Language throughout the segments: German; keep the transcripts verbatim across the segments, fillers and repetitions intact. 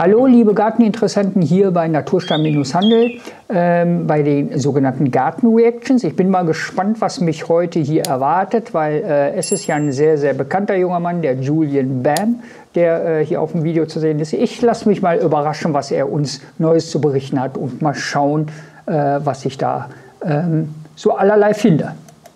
Hallo liebe Garteninteressenten hier bei Naturstein-Handel, ähm, bei den sogenannten Garten-Reactions. Ich bin mal gespannt, was mich heute hier erwartet, weil äh, es ist ja ein sehr, sehr bekannter junger Mann, der Julian Bam, der äh, hier auf dem Video zu sehen ist. Ich lasse mich mal überraschen, was er uns Neues zu berichten hat und mal schauen, äh, was ich da ähm, so allerlei finde.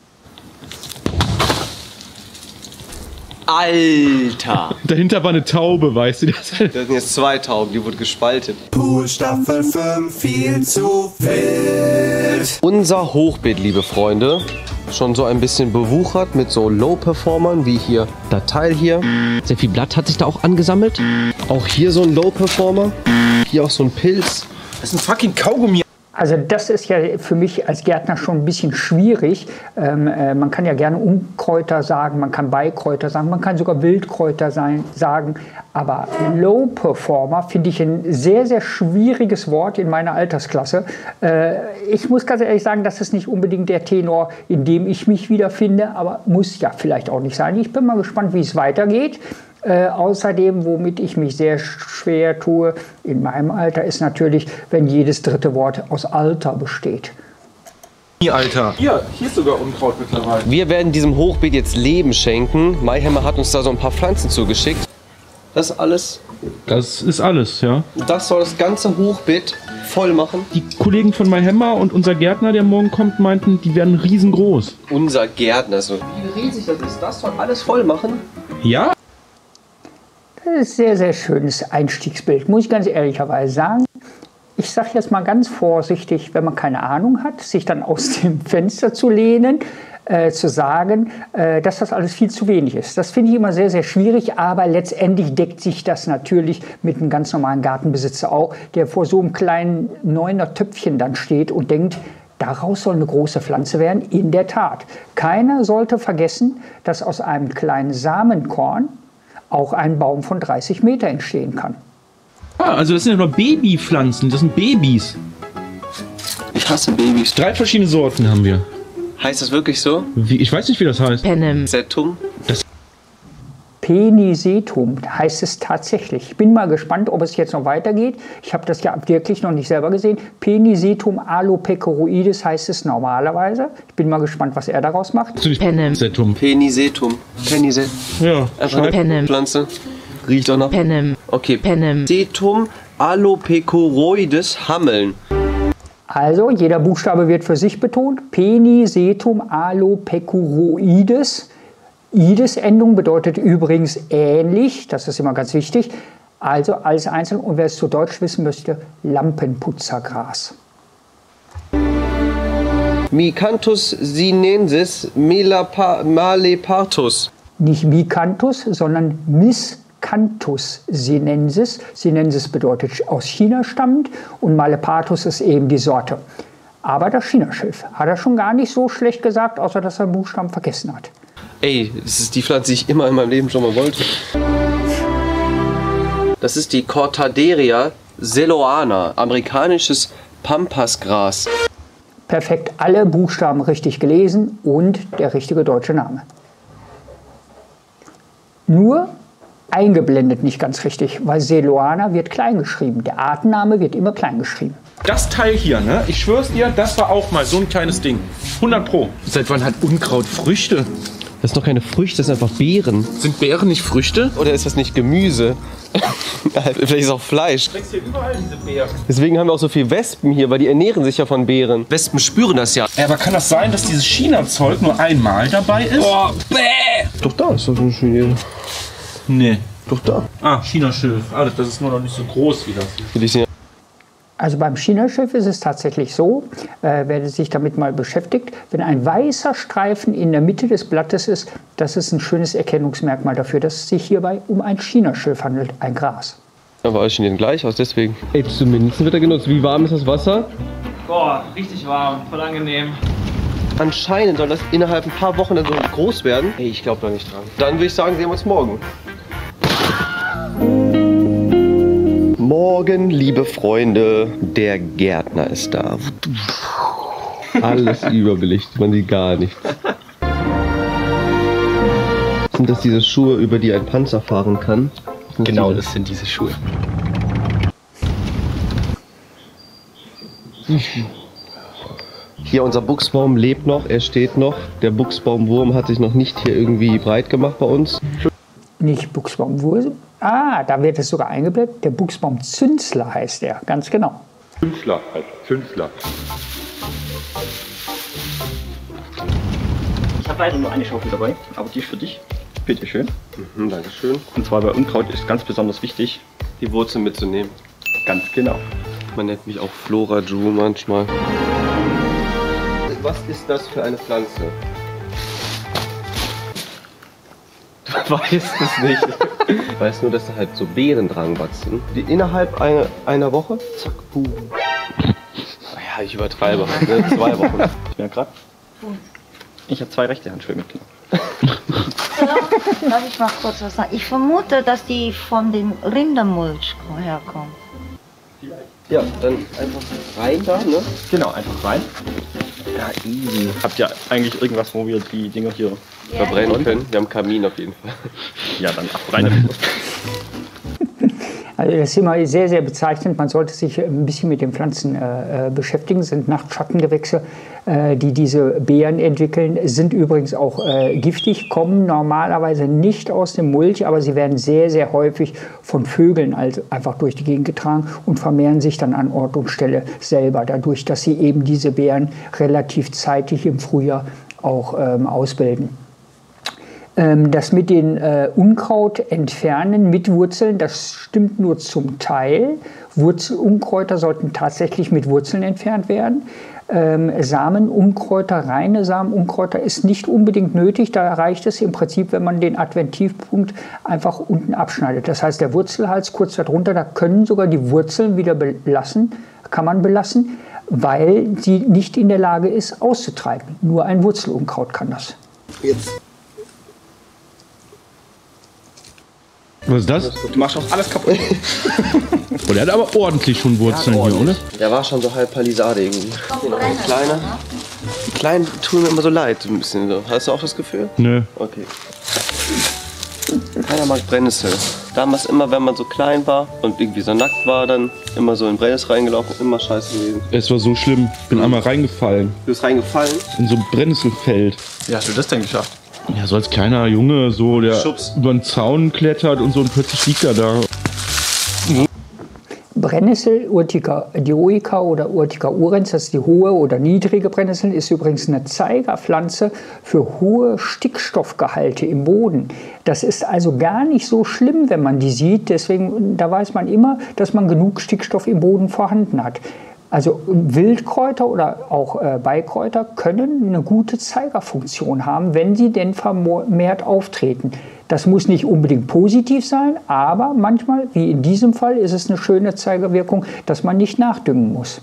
Alter! Dahinter war eine Taube, weißt du das? Da sind jetzt zwei Tauben, die wurden gespalten. Pool Staffel fünf, viel zu wild. Unser Hochbeet, liebe Freunde, schon so ein bisschen bewuchert mit so Low-Performern, wie hier das Teil hier. Sehr viel Blatt hat sich da auch angesammelt. Auch hier so ein Low-Performer. Hier auch so ein Pilz. Das ist ein fucking Kaugummi. Also das ist ja für mich als Gärtner schon ein bisschen schwierig. Ähm, äh, man kann ja gerne Unkräuter sagen, man kann Beikräuter sagen, man kann sogar Wildkräuter sein, sagen. Aber Low Performer finde ich ein sehr, sehr schwieriges Wort in meiner Altersklasse. Äh, ich muss ganz ehrlich sagen, das ist nicht unbedingt der Tenor, in dem ich mich wiederfinde, aber muss ja vielleicht auch nicht sein. Ich bin mal gespannt, wie es weitergeht. Äh, außerdem, womit ich mich sehr schwer tue in meinem Alter, ist natürlich, wenn jedes dritte Wort aus Alter besteht. Alter. Hier, hier ist sogar Unkraut mittlerweile. Wir werden diesem Hochbeet jetzt Leben schenken. Mayhemmer hat uns da so ein paar Pflanzen zugeschickt. Das alles. Das ist alles, ja. Das soll das ganze Hochbeet voll machen. Die Kollegen von MyHammer und unser Gärtner, der morgen kommt, meinten, die werden riesengroß. Unser Gärtner, so wie riesig das ist, das soll alles voll machen. Ja? Das ist ein sehr, sehr schönes Einstiegsbild, muss ich ganz ehrlicherweise sagen. Ich sage jetzt mal ganz vorsichtig, wenn man keine Ahnung hat, sich dann aus dem Fenster zu lehnen, äh, zu sagen, äh, dass das alles viel zu wenig ist. Das finde ich immer sehr, sehr schwierig, aber letztendlich deckt sich das natürlich mit einem ganz normalen Gartenbesitzer auch, der vor so einem kleinen neuner Töpfchen dann steht und denkt, daraus soll eine große Pflanze werden. In der Tat. Keiner sollte vergessen, dass aus einem kleinen Samenkorn auch ein Baum von dreißig Meter entstehen kann. Ah, also das sind ja nur Babypflanzen, das sind Babys. Ich hasse Babys. Drei verschiedene Sorten haben wir. Heißt das wirklich so? Wie, ich weiß nicht, wie das heißt. Penem. Setum? Penisetum heißt es tatsächlich. Ich bin mal gespannt, ob es jetzt noch weitergeht. Ich habe das ja wirklich noch nicht selber gesehen. Penisetum alopecuroides heißt es normalerweise. Ich bin mal gespannt, was er daraus macht. Penem. Setum. Penisetum. Penisetum. Ja. Einfach eine Penem. Pflanze. Riecht auch nach. Penem. Okay. Penem. Setum alopecuroides Hammeln. Also, jeder Buchstabe wird für sich betont. Penisetum alopecuroides. Ides-Endung bedeutet übrigens ähnlich, das ist immer ganz wichtig. Also alles einzeln. Und wer es zu Deutsch wissen möchte, Lampenputzergras. Micanthus sinensis malepartus. Nicht Micanthus, sondern Miscanthus sinensis. Sinensis bedeutet aus China stammend und Malepartus ist eben die Sorte. Aber das Chinaschilf hat er schon gar nicht so schlecht gesagt, außer dass er einen Buchstaben vergessen hat. Ey, das ist die Pflanze, die ich immer in meinem Leben schon mal wollte. Das ist die Cortaderia seloana, amerikanisches Pampasgras. Perfekt, alle Buchstaben richtig gelesen und der richtige deutsche Name. Nur eingeblendet nicht ganz richtig, weil Seloana wird klein geschrieben. Der Artenname wird immer klein geschrieben. Das Teil hier, ne? Ich schwör's dir, das war auch mal so ein kleines Ding. hundert Pro. Seit wann hat Unkraut Früchte? Das sind doch keine Früchte, das sind einfach Beeren. Sind Beeren nicht Früchte? Oder ist das nicht Gemüse? Vielleicht ist es auch Fleisch. Wächst hier überall diese Beeren. Deswegen haben wir auch so viele Wespen hier, weil die ernähren sich ja von Beeren. Wespen spüren das ja. Ja, aber kann das sein, dass dieses China-Zeug nur einmal dabei ist? Oh, bäh! Doch da ist das eine Chinese. Nee. Doch da. Ah, China-Schilf. Alles, das ist nur noch nicht so groß wie das hier. Also beim Chinaschilf ist es tatsächlich so, äh, wer sich damit mal beschäftigt, wenn ein weißer Streifen in der Mitte des Blattes ist, das ist ein schönes Erkennungsmerkmal dafür, dass es sich hierbei um ein Chinaschilf handelt, ein Gras. Aber alles sehen gleich aus, deswegen. Ey, zumindest wird er genutzt. Wie warm ist das Wasser? Boah, richtig warm, voll angenehm. Anscheinend soll das innerhalb ein paar Wochen dann so groß werden. Ey, ich glaube da nicht dran. Dann würde ich sagen, sehen wir uns morgen. Morgen, liebe Freunde, der Gärtner ist da. Alles überbelichtet, man sieht gar nichts. Sind das diese Schuhe, über die ein Panzer fahren kann? Genau, das sind diese Schuhe. Hier unser Buchsbaum lebt noch, er steht noch. Der Buchsbaumwurm hat sich noch nicht hier irgendwie breit gemacht bei uns. Nicht Buchsbaumwurm. Ah, da wird es sogar eingeblendet. Der Buchsbaumzünsler heißt er, ganz genau. Zünsler, halt, Zünsler. Ich habe leider nur eine Schaufel dabei, aber die ist für dich. Bitte schön. Mhm, Dankeschön. Und zwar bei Unkraut ist ganz besonders wichtig, Die Wurzeln mitzunehmen. ganz genau. Man nennt mich auch Flora Ju manchmal. Was ist das für eine Pflanze? Du weißt es nicht. Ich weiß nur, dass da halt so Beeren dran wachsen. Die innerhalb einer, einer Woche, zack, boom. Ja, ich übertreibe. Ne? Zwei Wochen. Ich merke gerade, ich habe zwei rechte Handschuhe mitgenommen. Darf ich mal kurz was sagen? Ich vermute, dass die von dem Rindermulch herkommen. Ja, dann einfach rein da, ne? Genau, einfach rein. Ja, easy. Habt ihr eigentlich irgendwas, wo wir die Dinger hier Verbrennen können. Wir haben einen Kamin auf jeden Fall. Ja, dann ab rein damit. Also das ist immer sehr, sehr bezeichnend. Man sollte sich ein bisschen mit den Pflanzen äh, beschäftigen. Das sind Nachtschattengewächse, äh, die diese Beeren entwickeln. Sind übrigens auch äh, giftig, kommen normalerweise nicht aus dem Mulch, aber sie werden sehr, sehr häufig von Vögeln also einfach durch die Gegend getragen und vermehren sich dann an Ort und Stelle selber, dadurch, dass sie eben diese Beeren relativ zeitig im Frühjahr auch ähm, ausbilden. Das mit den äh, Unkraut entfernen mit Wurzeln, das stimmt nur zum Teil. Wurzelunkräuter sollten tatsächlich mit Wurzeln entfernt werden. Ähm, Samenunkräuter, reine Samenunkräuter ist nicht unbedingt nötig. Da reicht es im Prinzip, wenn man den Adventivpunkt einfach unten abschneidet. Das heißt, der Wurzelhals kurz darunter, da können sogar die Wurzeln wieder belassen, kann man belassen, weil sie nicht in der Lage ist, auszutreiben. Nur ein Wurzelunkraut kann das. Jetzt. Was ist das? Du machst auch alles kaputt. Oh, der hat aber ordentlich schon Wurzeln Ja, hier, oder? Der war schon so halb Palisade irgendwie. Hier noch ein kleiner. Die kleinen tun mir immer so leid, ein bisschen so. Hast du auch das Gefühl? Nö. Okay. Keiner mag Brennnessel. Damals immer, wenn man so klein war und irgendwie so nackt war, dann immer so in Brennnessel reingelaufen, immer scheiße gewesen. Es war so schlimm. Ich bin einmal reingefallen. Du bist reingefallen? In so ein Brennnesselfeld. Wie hast du das denn geschafft? Ja, so als kleiner Junge, so der Schubs. über den Zaun klettert und so und plötzlich liegt er da. Brennnessel, Urtica dioica oder Urtica urens, das ist die hohe oder niedrige Brennnessel, ist übrigens eine Zeigerpflanze für hohe Stickstoffgehalte im Boden. Das ist also gar nicht so schlimm, wenn man die sieht. Deswegen, da weiß man immer, dass man genug Stickstoff im Boden vorhanden hat. Also Wildkräuter oder auch äh, Beikräuter können eine gute Zeigerfunktion haben, wenn sie denn vermehrt auftreten. Das muss nicht unbedingt positiv sein, aber manchmal, wie in diesem Fall, ist es eine schöne Zeigerwirkung, dass man nicht nachdüngen muss.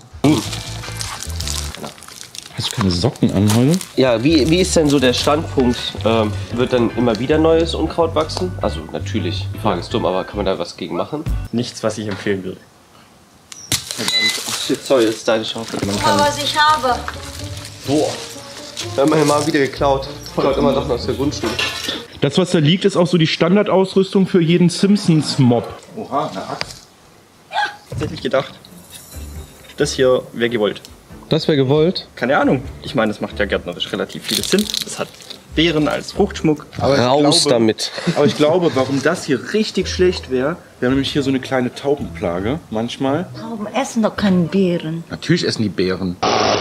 Hast du keine Socken an heute? Ja, wie, wie ist denn so der Standpunkt? Ähm, wird dann immer wieder neues Unkraut wachsen? Also natürlich, die Frage ist dumm, aber kann man da was gegen machen? Nichts, was ich empfehlen würde. Shit, sorry, das ist deine Schaufel. Guck mal, was ich habe. Boah. Wir haben ja mal wieder geklaut. Klaut immer Sachen aus der Grundschule. Das, was da liegt, ist auch so die Standardausrüstung für jeden Simpsons-Mob. Oha, eine Axt. Tatsächlich gedacht, das hier wäre gewollt. Das wäre gewollt. Keine Ahnung. Ich meine, das macht ja gärtnerisch relativ viel Sinn. Es hat Beeren als Fruchtschmuck. Aber Raus glaube, damit. Aber ich glaube, warum das hier richtig schlecht wäre, wir haben nämlich hier so eine kleine Taubenplage manchmal. Tauben essen doch keine Beeren. Natürlich essen die Beeren.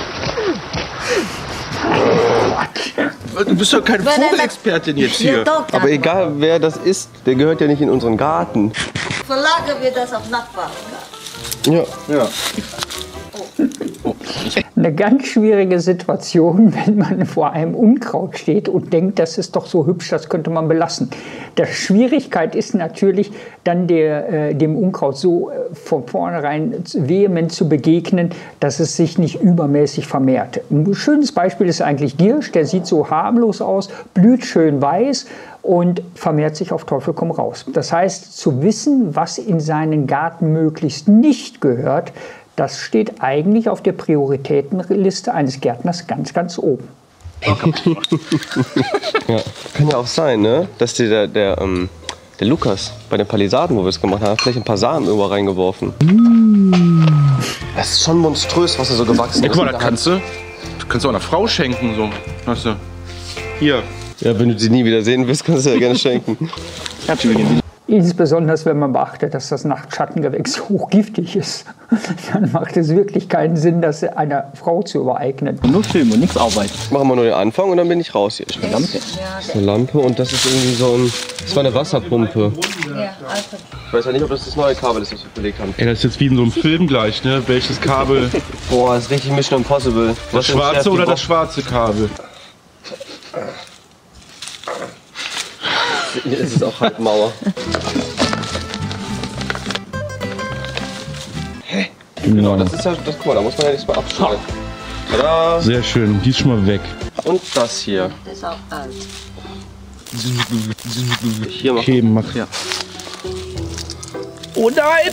Du bist doch keine Weil er- Vogelexpertin jetzt Ja, hier. doch, Aber egal wer das ist, der gehört ja nicht in unseren Garten. Verlagern wir das auf Nachbarn. Ja. Ja. Eine ganz schwierige Situation, wenn man vor einem Unkraut steht und denkt, das ist doch so hübsch, das könnte man belassen. Die Schwierigkeit ist natürlich, dann der, äh, dem Unkraut so äh, von vornherein vehement zu begegnen, dass es sich nicht übermäßig vermehrt. Ein schönes Beispiel ist eigentlich Giersch, der sieht so harmlos aus, blüht schön weiß und vermehrt sich auf Teufel komm raus. Das heißt, zu wissen, was in seinen Garten möglichst nicht gehört, das steht eigentlich auf der Prioritätenliste eines Gärtners ganz, ganz oben. Ja. Kann ja auch sein, ne? Dass dir der, der, ähm, Der Lukas, bei den Palisaden, wo wir es gemacht haben, hat vielleicht ein paar Samen irgendwo reingeworfen. Das ist schon monströs, was da so gewachsen Ja, ist. guck mal, das kannst du, das kannst du auch einer Frau schenken. So. Weißt du? Hier. Ja, wenn du sie nie wieder sehen willst, kannst du ja gerne schenken. Insbesondere wenn man beachtet, dass das Nachtschattengewächs hochgiftig ist. Dann macht es wirklich keinen Sinn, das einer Frau zu übereignen. Nur filmen und nichts arbeiten. Machen wir nur den Anfang und dann bin ich raus hier. Eine Lampe. Das ist eine Lampe und das ist irgendwie so ein... Das war eine Wasserpumpe. Ich weiß ja nicht, ob das das neue Kabel ist, das wir verlegt haben. Ey, das ist jetzt wie in so einem Film gleich, ne? Welches Kabel? Boah, das ist richtig Mission Impossible. Das schwarze oder das schwarze Kabel? Hier ist es auch halb Mauer. Hä? Genau, das ist ja, das, guck mal, da muss man ja nichts mehr abschneiden. Tada! Sehr schön, die ist schon mal weg. Und das hier. Das ist auch alt. Hier macht Okay, mach ja. Oh nein!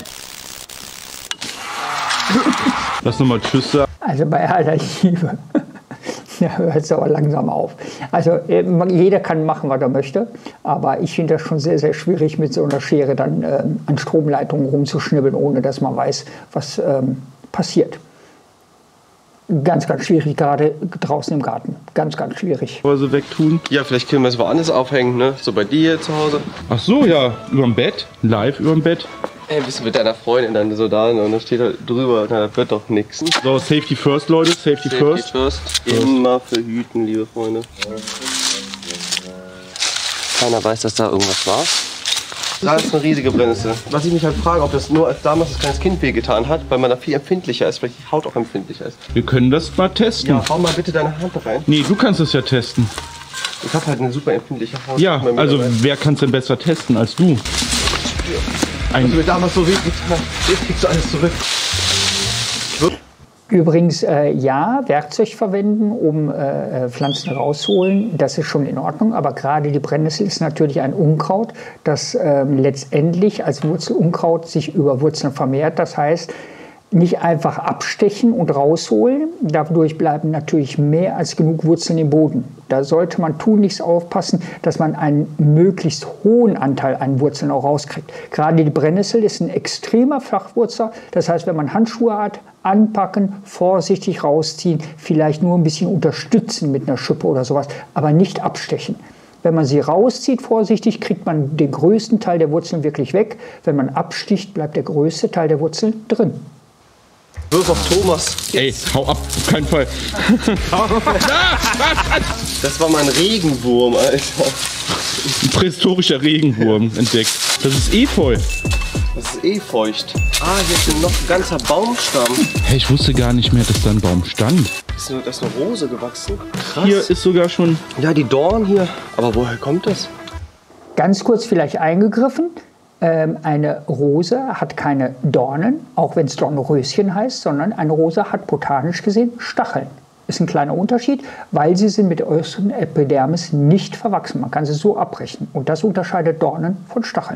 Lass nochmal Tschüss sagen. Also bei aller Liebe. Ja, hört es aber langsam auf. Also äh, jeder kann machen, was er möchte, aber ich finde das schon sehr, sehr schwierig, mit so einer Schere dann äh, an Stromleitungen rumzuschnibbeln, ohne dass man weiß, was ähm, passiert. Ganz, ganz schwierig, gerade draußen im Garten. Ganz, ganz schwierig. Also wegtun. Ja, vielleicht können wir es woanders aufhängen, ne? So bei dir zu Hause. Ach so, ja, überm Bett. Live überm Bett. Ey, bist du mit deiner Freundin dann so da und dann steht da drüber, na, das wird doch nix. So, Safety first, Leute. Safety, Safety first. first. Immer verhüten, liebe Freunde. Keiner weiß, dass da irgendwas war. Da ist eine riesige Brennnessel. Was ich mich halt frage, ob das nur als damals als kleines Kind wehgetan hat, weil man da viel empfindlicher ist, vielleicht die Haut auch empfindlicher ist. Wir können das mal testen. Ja, hau mal bitte deine Hand rein. Nee, du kannst es ja testen. Ich habe halt eine super empfindliche Haut. Ja, Guck mal mit also dabei. wer kann es denn besser testen als du? Was mir damals so wehgetan hat, jetzt kriegst du alles zurück. Übrigens, äh, ja, Werkzeug verwenden, um äh, Pflanzen rauszuholen, das ist schon in Ordnung. Aber gerade die Brennnessel ist natürlich ein Unkraut, das ähm, letztendlich als Wurzelunkraut sich über Wurzeln vermehrt. Das heißt, nicht einfach abstechen und rausholen. Dadurch bleiben natürlich mehr als genug Wurzeln im Boden. Da sollte man tunlichst aufpassen, dass man einen möglichst hohen Anteil an Wurzeln auch rauskriegt. Gerade die Brennnessel ist ein extremer Flachwurzer. Das heißt, wenn man Handschuhe hat, anpacken, vorsichtig rausziehen, vielleicht nur ein bisschen unterstützen mit einer Schippe oder sowas, aber nicht abstechen. Wenn man sie rauszieht, vorsichtig, kriegt man den größten Teil der Wurzeln wirklich weg. Wenn man absticht, bleibt der größte Teil der Wurzeln drin. Wirf auf Thomas. Ey, hau ab, auf keinen Fall. Das war mein Regenwurm, Alter. Ein prähistorischer Regenwurm entdeckt. Das ist Efeu. Das ist eh feucht. Ah, hier ist noch ein ganzer Baumstamm. Hey, ich wusste gar nicht mehr, dass da ein Baum stand. Ist eine, da ist eine Rose gewachsen. Krass. Hier ist sogar schon... Ja, die Dorn hier. Aber woher kommt das? Ganz kurz vielleicht eingegriffen. Ähm, eine Rose hat keine Dornen, auch wenn es Dornröschen heißt, sondern eine Rose hat botanisch gesehen Stacheln. Ist ein kleiner Unterschied, weil sie sind mit der äußeren Epidermis nicht verwachsen. Man kann sie so abbrechen. Und das unterscheidet Dornen von Stacheln.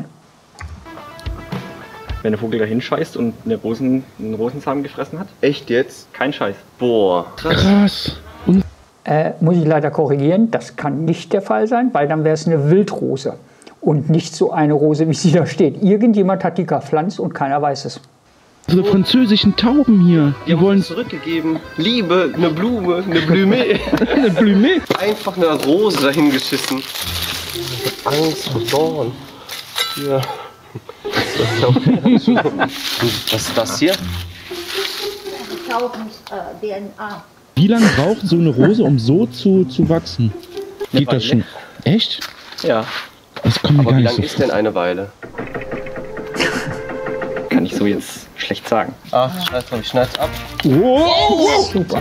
Wenn der Vogel da hinscheißt und eine Rosen, einen Rosensamen gefressen hat? Echt jetzt? Kein Scheiß. Boah. Krass. Krass. Äh, muss ich leider korrigieren, das kann nicht der Fall sein, weil dann wäre es eine Wildrose. Und nicht so eine Rose, wie sie da steht. Irgendjemand hat die gepflanzt und keiner weiß es. Unsere französischen Tauben hier, die, Die wollen... zurückgegeben. Liebe, eine Blume, eine Blume. eine Blume. Einfach eine Rose dahin geschissen. Angst vor Dorn. Ja. Was ist das hier? D N A. Wie lange braucht so eine Rose, um so zu, zu wachsen? Geht das schon? Echt? Ja. Das kommt mir Aber gar wie nicht lang so ist denn eine Weile? Kann ich so jetzt schlecht sagen. Ah, schneid's, ich schneid's ab. Wow. Super.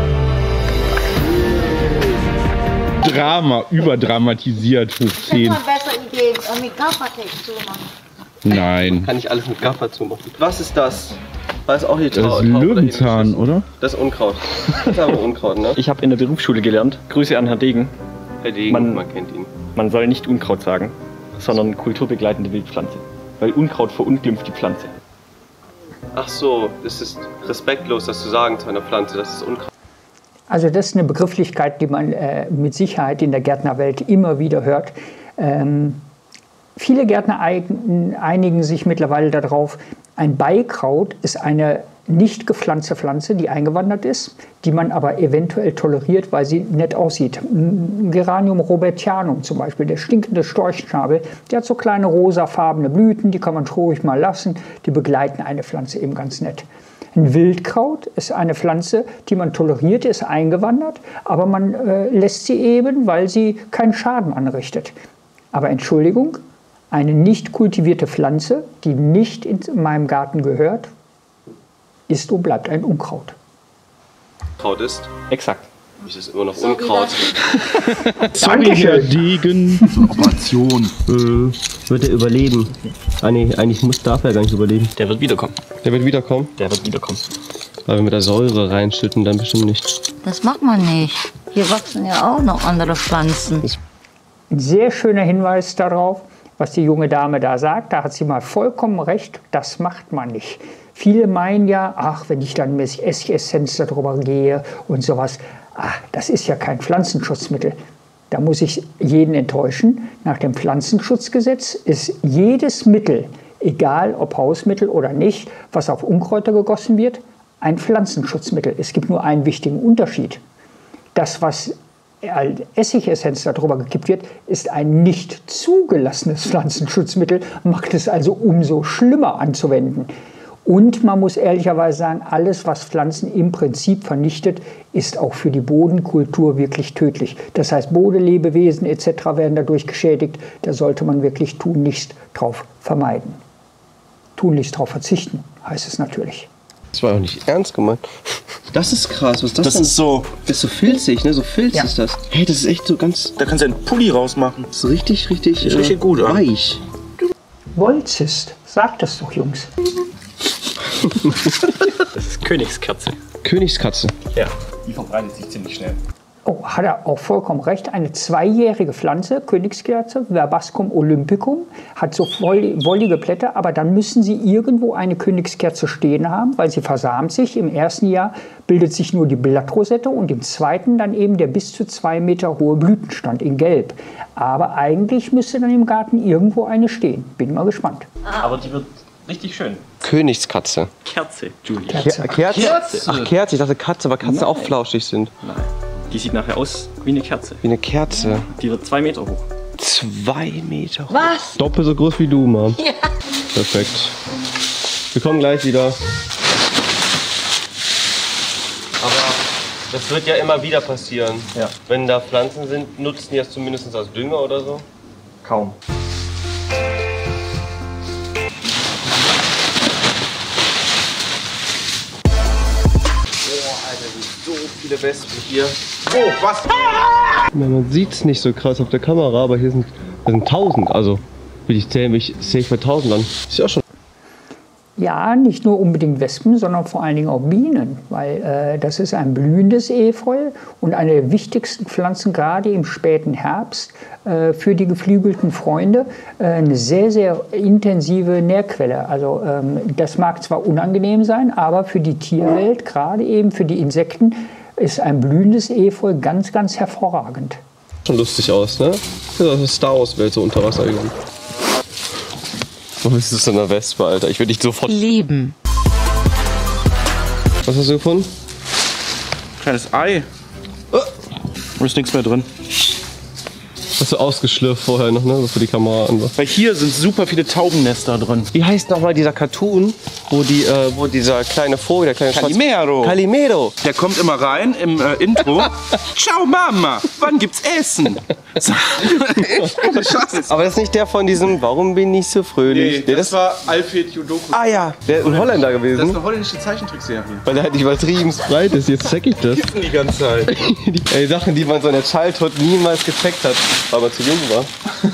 Drama, überdramatisiert hoch zehn. Besser Idee, mit Gaffertape zu machen. Nein. Kann ich alles mit Gaffer zumachen. Was ist das? Das ist auch die Das Trau ist Löwenzahn, oder? Das ist Unkraut. Das ist aber Unkraut, ne? Ich habe in der Berufsschule gelernt, Grüße an Herrn Degen, Herr Degen, Man- man kennt ihn. man soll nicht Unkraut sagen, sondern kulturbegleitende Wildpflanze. Weil Unkraut verunglimpft die Pflanze. Ach so, es ist respektlos, das zu sagen zu einer Pflanze, das ist Unkraut. Also das ist eine Begrifflichkeit, die man äh, mit Sicherheit in der Gärtnerwelt immer wieder hört. Ähm, Viele Gärtner einigen sich mittlerweile darauf, ein Beikraut ist eine nicht gepflanzte Pflanze, die eingewandert ist, die man aber eventuell toleriert, weil sie nett aussieht. Geranium robertianum zum Beispiel, der stinkende Storchschnabel, der hat so kleine rosafarbene Blüten, die kann man ruhig mal lassen, die begleiten eine Pflanze eben ganz nett. Ein Wildkraut ist eine Pflanze, die man toleriert, ist eingewandert, aber man äh, lässt sie eben, weil sie keinen Schaden anrichtet. Aber Entschuldigung, eine nicht kultivierte Pflanze, die nicht in meinem Garten gehört, ist und bleibt ein Unkraut. Kraut ist? Exakt. Es ist immer noch Unkraut. Sorry, Herr Degen. Operation. Äh, wird er überleben? Ah, nee, eigentlich muss, darf er gar nicht überleben. Der wird wiederkommen. Der wird wiederkommen? Der wird wiederkommen. Aber wenn wir da Säure reinschütten, dann bestimmt nicht. Das macht man nicht. Hier wachsen ja auch noch andere Pflanzen. Ein sehr schöner Hinweis darauf, was die junge Dame da sagt. Da hat sie mal vollkommen recht, das macht man nicht. Viele meinen ja, ach, wenn ich dann mit Essigessenz darüber gehe und sowas, ach, das ist ja kein Pflanzenschutzmittel. Da muss ich jeden enttäuschen. Nach dem Pflanzenschutzgesetz ist jedes Mittel, egal ob Hausmittel oder nicht, was auf Unkräuter gegossen wird, ein Pflanzenschutzmittel. Es gibt nur einen wichtigen Unterschied. Das, was als Essigessenz darüber gekippt wird, ist ein nicht zugelassenes Pflanzenschutzmittel, macht es also umso schlimmer anzuwenden. Und man muss ehrlicherweise sagen, alles, was Pflanzen im Prinzip vernichtet, ist auch für die Bodenkultur wirklich tödlich. Das heißt, Bodenlebewesen et cetera werden dadurch geschädigt. Da sollte man wirklich tunlichst drauf vermeiden. Tunlichst drauf verzichten, heißt es natürlich. Das war auch nicht ernst gemeint. Das ist krass, was ist das, Das denn? ist so. Das ist so filzig, ne? So Filz Ja. ist das. Hey, das ist echt so ganz. Da kannst du einen Pulli rausmachen. So richtig, richtig. Ist richtig gut, oder? Weich. Wollzist, sagt das doch, Jungs. Das ist Königskerze. Königskatze. Ja. Die verbreitet sich ziemlich schnell. Oh, hat er auch vollkommen recht. Eine zweijährige Pflanze, Königskerze, Verbascum olympicum, hat so voll, wollige Blätter, aber dann müssen Sie irgendwo eine Königskerze stehen haben, weil sie versamt sich. Im ersten Jahr bildet sich nur die Blattrosette und im zweiten dann eben der bis zu zwei Meter hohe Blütenstand in Gelb. Aber eigentlich müsste dann im Garten irgendwo eine stehen. Bin mal gespannt. Aber die wird richtig schön. Königskatze. Kerze, Julia. Kerze? Kerze? Ach, Kerze. Ich dachte Katze, weil Katzen auch flauschig sind. Nein. Die sieht nachher aus wie eine Kerze. Wie eine Kerze. Die wird zwei Meter hoch. Zwei Meter hoch. Was? Doppelt so groß wie du, Mann. Ja. Perfekt. Wir kommen gleich wieder. Aber das wird ja immer wieder passieren. Ja. Wenn da Pflanzen sind, nutzen die das zumindest als Dünger oder so? Kaum. So viele Wespen hier. Oh, was? Man sieht es nicht so krass auf der Kamera, aber hier sind, hier sind tausend. Also, will ich zählen, ich sehe ich bei tausend an. Ist ja auch schon. Ja, nicht nur unbedingt Wespen, sondern vor allen Dingen auch Bienen, weil äh, das ist ein blühendes Efeu und eine der wichtigsten Pflanzen, gerade im späten Herbst, äh, für die geflügelten Freunde, äh, eine sehr, sehr intensive Nährquelle. Also ähm, das mag zwar unangenehm sein, aber für die Tierwelt, gerade eben für die Insekten, ist ein blühendes Efeu ganz, ganz hervorragend. Schon lustig aus, ne? Das ist eine Star Wars-Welt so unter Wasser gegangen. Warum ist das so eine Wespe, Alter? Ich würde dich sofort. Leben. Was hast du gefunden? Kleines Ei. Oh. Da ist nichts mehr drin. Hast du ausgeschlürft vorher noch, ne? So für die Kamera an. Weil hier sind super viele Taubennester drin. Wie heißt nochmal dieser Cartoon, wo, die, äh, wo dieser kleine Vogel, der kleine Schwarz- Calimero. Calimero. Der kommt immer rein im äh, Intro. Ciao Mama, wann gibt's Essen? So. Aber das ist nicht der von diesem Warum bin ich so fröhlich? Nee, Der- das war Alfred Jodoku. ah ja, der ist ein Holländer Das ist gewesen. eine holländische Zeichentrickserie. Weil der halt nicht übertrieben breit ist, jetzt check ich das. Die ganze Zeit. Ey, Sachen, die man so in der Childhood niemals gecheckt hat, weil man zu jung war.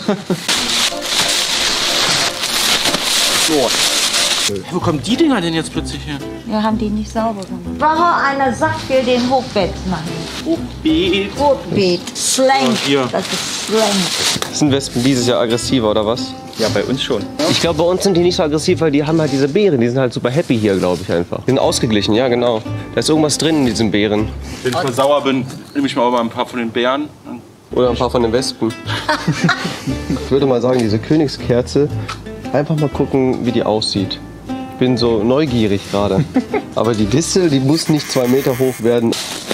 Wo kommen die Dinger denn jetzt plötzlich her? Wir haben die nicht sauber gemacht. Warum einer sagt, wir den Hochbett machen? Hochbeet. Hochbeet. Slang. hier. Das ist Slang. Sind Wespen dieses Jahr aggressiver oder was? Ja, bei uns schon. Ich glaube, bei uns sind die nicht so aggressiv, weil die haben halt diese Beeren. Die sind halt super happy hier, glaube ich einfach. Die sind ausgeglichen, ja genau. Da ist irgendwas drin in diesen Beeren. Wenn ich mal sauer bin, nehme ich mal auch mal ein paar von den Beeren. Dann Oder ein paar von den Wespen. Ich würde mal sagen, diese Königskerze, einfach mal gucken, wie die aussieht. Ich bin so neugierig gerade. Aber die Distel, die muss nicht zwei Meter hoch werden.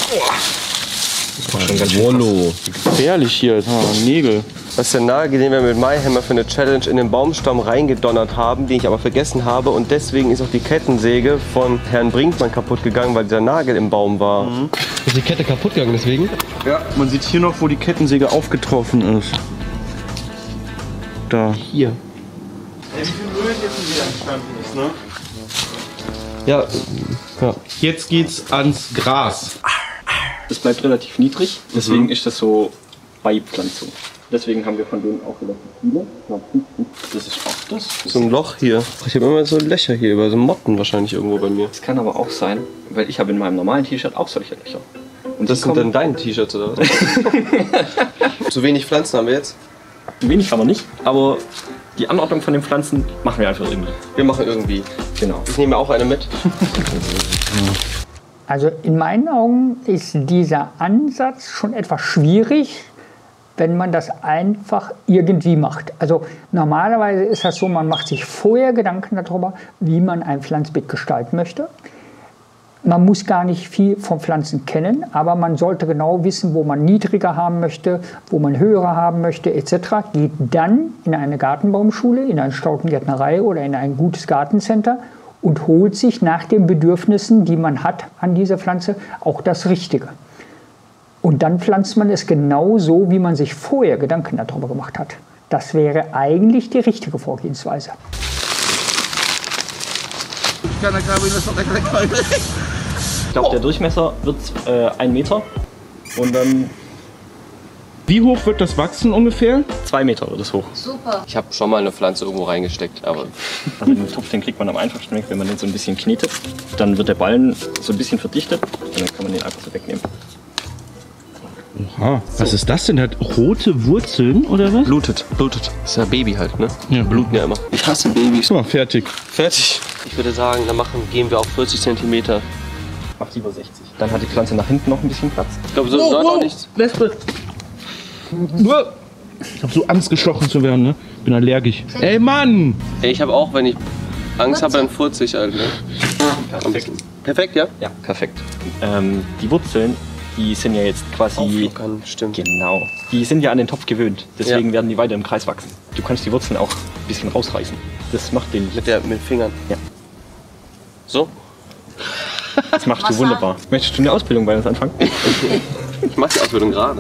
Wollo. Gefährlich hier, ah, Nägel. Das ist der Nagel, den wir mit MyHammer für eine Challenge in den Baumstamm reingedonnert haben, den ich aber vergessen habe. Und deswegen ist auch die Kettensäge von Herrn Brinkmann kaputt gegangen, weil dieser Nagel im Baum war. Mhm. Ist die Kette kaputt gegangen deswegen? Ja, man sieht hier noch, wo die Kettensäge aufgetroffen ist. Da. Hier. Wie viel Müll jetzt wieder entstanden ist, ne? Ja, ja. Jetzt geht's ans Gras. Das bleibt relativ niedrig, deswegen mhm. ist das so Beipflanzung. Deswegen haben wir von denen auch relativ viele. Das ist auch das. So ein Loch hier. Ich habe immer so Löcher hier, über so Motten wahrscheinlich irgendwo bei mir. Das kann aber auch sein, weil ich habe in meinem normalen T-Shirt auch solche Löcher. Und das sind dann deine T-Shirts oder was? Zu wenig Pflanzen haben wir jetzt? Zu wenig haben wir nicht, aber die Anordnung von den Pflanzen machen wir einfach irgendwie. Wir machen irgendwie. Genau. Ich nehme auch eine mit. Also in meinen Augen ist dieser Ansatz schon etwas schwierig, wenn man das einfach irgendwie macht. Also normalerweise ist das so, man macht sich vorher Gedanken darüber, wie man ein Pflanzbeet gestalten möchte. Man muss gar nicht viel von Pflanzen kennen, aber man sollte genau wissen, wo man niedriger haben möchte, wo man höhere haben möchte, et cetera. Geht dann in eine Gartenbaumschule, in eine Staudengärtnerei oder in ein gutes Gartencenter und holt sich nach den Bedürfnissen, die man hat an dieser Pflanze, auch das Richtige. Und dann pflanzt man es genau so, wie man sich vorher Gedanken darüber gemacht hat. Das wäre eigentlich die richtige Vorgehensweise. Ich glaube, der Durchmesser wird äh, ein Meter und dann... Wie hoch wird das wachsen ungefähr? Zwei Meter wird es hoch. Super. Ich habe schon mal eine Pflanze irgendwo reingesteckt, aber... Also den Topf, den kriegt man am einfachsten weg, wenn man den so ein bisschen knetet. Dann wird der Ballen so ein bisschen verdichtet und dann kann man den einfach so wegnehmen. Oha, was so. Ist das denn? Der hat rote Wurzeln oder was? Blutet, blutet. Das ist ja Baby halt, ne? Ja, bluten ja immer. Ich hasse Babys. So, fertig. Fertig. Ich würde sagen, dann machen, gehen wir auf vierzig Zentimeter. Mach lieber sechzig. Dann hat die Pflanze nach hinten noch ein bisschen Platz. Ich glaube, so oh, oh, auch nichts. Wespe. Ich hab so Angst, gestochen zu werden, ne? Bin allergisch. Ey, Mann! Ey, ich habe auch, wenn ich Angst habe, dann furze ich halt, ne? Perfekt. Perfekt, ja? Ja, perfekt. Ähm, die Wurzeln, die sind ja jetzt quasi... Auflockern, stimmt. Genau. Die sind ja an den Topf gewöhnt. Deswegen ja. werden die weiter im Kreis wachsen. Du kannst die Wurzeln auch ein bisschen rausreißen. Das macht den... Mit, der, mit den Fingern? Ja. So? Das machst du wunderbar. Möchtest du eine Ausbildung bei uns anfangen? Ich mach die Ausbildung gerade.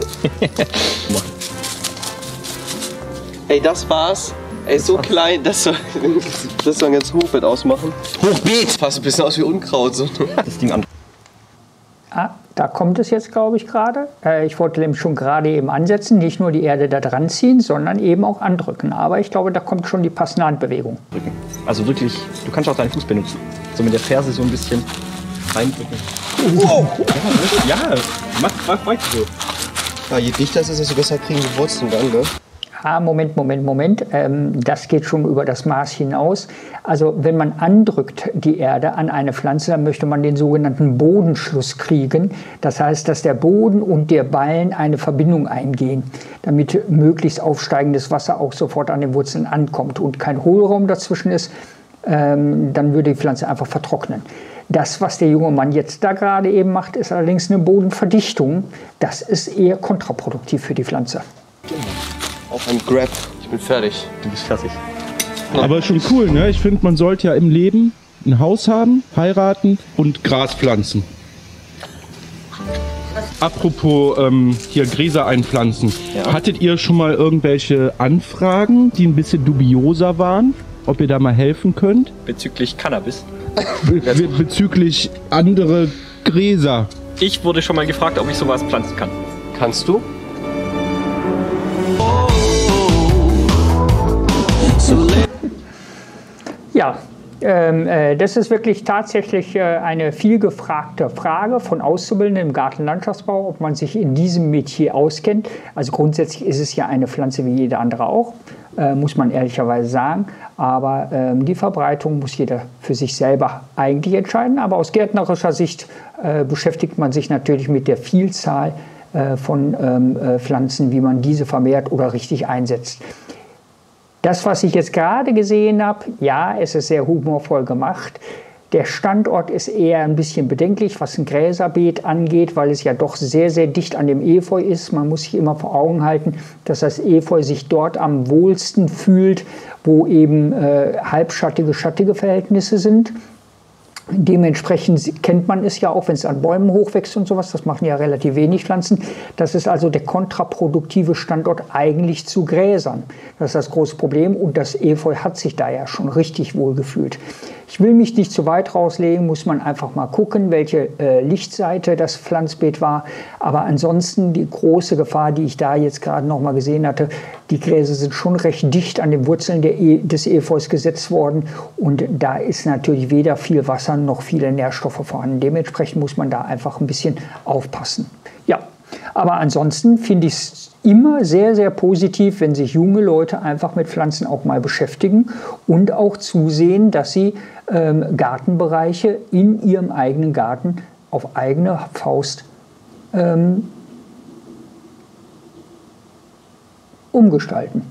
Ey, das war's. Ey, so klein, das soll, das soll jetzt Hochbeet ausmachen. Hochbeet! Passt ein bisschen aus wie Unkraut. So. Das Ding an. Ah, da kommt es jetzt, glaube ich, gerade. Äh, ich wollte nämlich schon gerade eben ansetzen, nicht nur die Erde da dran ziehen, sondern eben auch andrücken. Aber ich glaube, da kommt schon die passende Handbewegung. Also wirklich, du kannst auch deinen Fuß benutzen. So mit der Ferse so ein bisschen reindrücken. Wow! Ja, ja, mach, mach weiter so. Ja, je dichter es ist, desto besser kriegen die Wurzeln dann, ne? Ah, Moment, Moment, Moment. Ähm, das geht schon über das Maß hinaus. Also wenn man andrückt die Erde an eine Pflanze, dann möchte man den sogenannten Bodenschluss kriegen. Das heißt, dass der Boden und der Ballen eine Verbindung eingehen, damit möglichst aufsteigendes Wasser auch sofort an den Wurzeln ankommt und kein Hohlraum dazwischen ist. Ähm, dann würde die Pflanze einfach vertrocknen. Das, was der junge Mann jetzt da gerade eben macht, ist allerdings eine Bodenverdichtung. Das ist eher kontraproduktiv für die Pflanze. Auf ein Grab. Ich bin fertig. Du bist fertig. Aber schon cool, ne? Ich finde, man sollte ja im Leben ein Haus haben, heiraten und Gras pflanzen. Apropos ähm, hier Gräser einpflanzen. Ja. Hattet ihr schon mal irgendwelche Anfragen, die ein bisschen dubioser waren? Ob ihr da mal helfen könnt? Bezüglich Cannabis? Be be bezüglich andere Gräser. Ich wurde schon mal gefragt, ob ich sowas pflanzen kann. Kannst du? Ja, ähm, äh, das ist wirklich tatsächlich äh, eine vielgefragte Frage von Auszubildenden im Gartenlandschaftsbau, ob man sich in diesem Metier auskennt. Also grundsätzlich ist es ja eine Pflanze wie jede andere auch, äh, muss man ehrlicherweise sagen. Aber ähm, die Verbreitung muss jeder für sich selber eigentlich entscheiden. Aber aus gärtnerischer Sicht äh, beschäftigt man sich natürlich mit der Vielzahl äh, von ähm, äh, Pflanzen, wie man diese vermehrt oder richtig einsetzt. Das, was ich jetzt gerade gesehen habe, ja, es ist sehr humorvoll gemacht. Der Standort ist eher ein bisschen bedenklich, was ein Gräserbeet angeht, weil es ja doch sehr, sehr dicht an dem Efeu ist. Man muss sich immer vor Augen halten, dass das Efeu sich dort am wohlsten fühlt, wo eben äh, halbschattige, schattige Verhältnisse sind. Dementsprechend kennt man es ja auch, wenn es an Bäumen hochwächst und sowas, das machen ja relativ wenig Pflanzen. Das ist also der kontraproduktive Standort eigentlich zu Gräsern. Das ist das große Problem und das Efeu hat sich da ja schon richtig wohl gefühlt. Ich will mich nicht zu weit rauslegen, muss man einfach mal gucken, welche äh, Lichtseite das Pflanzbeet war. Aber ansonsten die große Gefahr, die ich da jetzt gerade noch mal gesehen hatte, die Gräser sind schon recht dicht an den Wurzeln der e des Efeus gesetzt worden. Und da ist natürlich weder viel Wasser noch viele Nährstoffe vorhanden. Dementsprechend muss man da einfach ein bisschen aufpassen. Ja, aber ansonsten finde ich es immer sehr, sehr positiv, wenn sich junge Leute einfach mit Pflanzen auch mal beschäftigen und auch zusehen, dass sie ähm, Gartenbereiche in ihrem eigenen Garten auf eigene Faust ähm, umgestalten.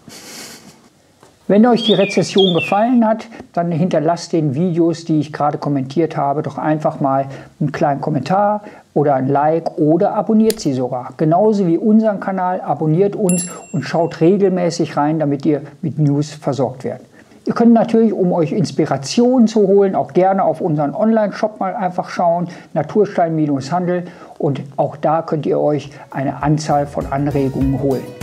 Wenn euch die Rezession gefallen hat, dann hinterlasst den Videos, die ich gerade kommentiert habe, doch einfach mal einen kleinen Kommentar oder ein Like oder abonniert sie sogar. Genauso wie unseren Kanal, abonniert uns und schaut regelmäßig rein, damit ihr mit News versorgt werdet. Ihr könnt natürlich, um euch Inspiration zu holen, auch gerne auf unseren Online-Shop mal einfach schauen, Naturstein Handel, und auch da könnt ihr euch eine Anzahl von Anregungen holen.